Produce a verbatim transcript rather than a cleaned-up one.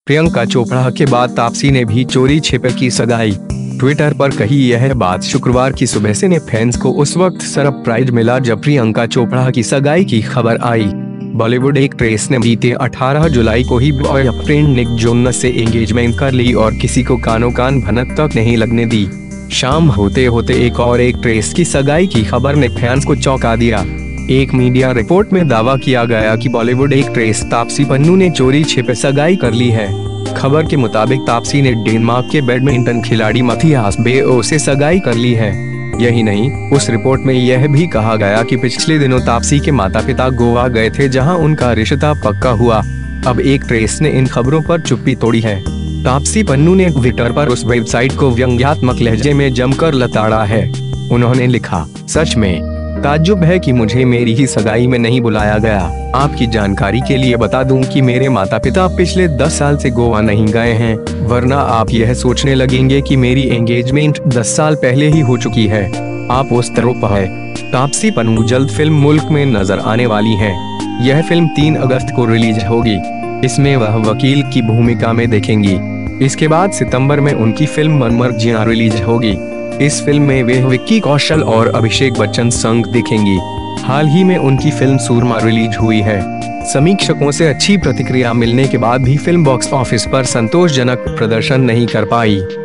प्रियंका चोपड़ा के बाद तापसी ने भी चोरी छिपे की सगाई। ट्विटर पर कही यह बात शुक्रवार की सुबह से ने फैंस को उस वक्त सरप्राइज मिला जब प्रियंका चोपड़ा की सगाई की खबर आई। बॉलीवुड एक्ट्रेस ने बीते अठारह जुलाई को ही बॉयफ्रेंड निक जोनस से एंगेजमेंट कर ली और किसी को कानो कान भनक तक नहीं लगने दी। शाम होते होते एक और एक्ट्रेस की सगाई की खबर ने फैंस को चौंका दिया। एक मीडिया रिपोर्ट में दावा किया गया कि बॉलीवुड एक्ट्रेस तापसी पन्नू ने चोरी छिपे सगाई कर ली है। खबर के मुताबिक तापसी ने डेनमार्क के बैडमिंटन खिलाड़ी मथियास बेओ से सगाई कर ली है। यही नहीं, उस रिपोर्ट में यह भी कहा गया कि पिछले दिनों तापसी के माता पिता गोवा गए थे जहां उनका रिश्ता पक्का हुआ। अब एक्ट्रेस ने इन खबरों पर चुप्पी तोड़ी है। तापसी पन्नू ने ट्विटर पर उस वेबसाइट को व्यंग्यात्मक लहजे में जमकर लताड़ा है। उन्होंने लिखा, सच में ताज्जुब है कि मुझे मेरी ही सगाई में नहीं बुलाया गया। आपकी जानकारी के लिए बता दूं कि मेरे माता पिता पिछले दस साल से गोवा नहीं गए हैं, वरना आप यह सोचने लगेंगे कि मेरी एंगेजमेंट दस साल पहले ही हो चुकी है। आप उस तरफ है। तापसी पन्नू जल्द फिल्म मुल्क में नजर आने वाली है। यह फिल्म तीन अगस्त को रिलीज होगी। इसमें वह वकील की भूमिका में देखेंगी। इसके बाद सितंबर में उनकी फिल्म मरमर्जियां रिलीज होगी। इस फिल्म में वे विक्की कौशल और अभिषेक बच्चन संग दिखेंगी। हाल ही में उनकी फिल्म सूरमा रिलीज हुई है। समीक्षकों से अच्छी प्रतिक्रिया मिलने के बाद भी फिल्म बॉक्स ऑफिस पर संतोषजनक प्रदर्शन नहीं कर पाई।